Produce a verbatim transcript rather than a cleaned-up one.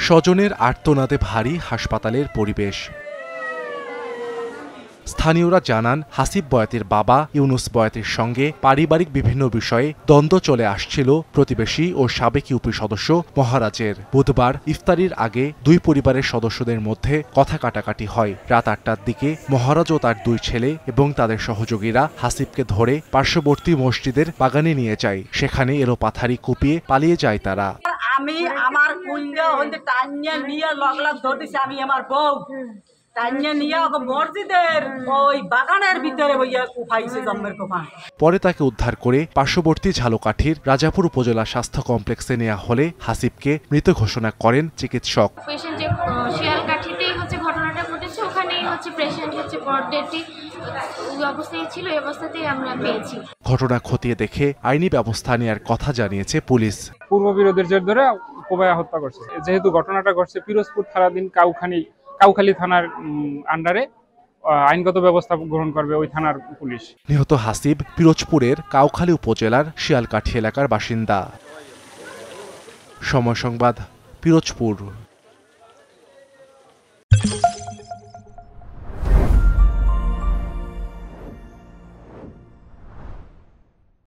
স্বজনের আর্তনাদে ভারী হাসপাতালের পরিবেশ। স্থানীয়রা জানান, হাসিব বয়াতির বাবা ইউনুস বয়াতির সঙ্গে পারিবারিক বিভিন্ন বিষয়ে দ্বন্দ্ব চলে আসছিল প্রতিবেশী ও সাবেক ইউপি সদস্য মহারাজের। বুধবার ইফতারির আগে দুই পরিবারের সদস্যদের মধ্যে কথা কাটাকাটি হয়। রাত আটটার দিকে মহারাজ ও তার দুই ছেলে এবং তাদের সহযোগীরা হাসিবকে ধরে পার্শ্ববর্তী মসজিদের বাগানে নিয়ে যায়। সেখানে এলোপাথারি কুপিয়ে পালিয়ে যায় তারা। আমি আমার কুইন্ডা হইতে টানিয়ে নিয়ে লগলাগ ধরতেছি, আমি আমার বউ পরে তাকে উদ্ধার করে পার্শ্ববর্তী ঝালকাঠির রাজাপুর উপজেলা স্বাস্থ্য কমপ্লেক্সে নেওয়া হলে হাসিবকে মৃত ঘোষণা করেন চিকিৎসক। ঘটনা খতিয়ে দেখে আইনি ব্যবস্থা নেওয়ার কথা জানিয়েছে পুলিশ। পূর্ব বিরোধের জের ধরে কোবায়া হত্যা করছে। যেহেতু ঘটনাটা ঘটছে পিরোজপুর থানাধীন কাউখালী কাউখালী থানার আন্ডারে, আইনগত ব্যবস্থা গ্রহণ করবে ওই থানার পুলিশ। নিহত হাসিব পিরোজপুরের কাউখালী উপজেলার শিয়ালকাঠি এলাকার বাসিন্দা। সময় সংবাদ, পিরোজপুর।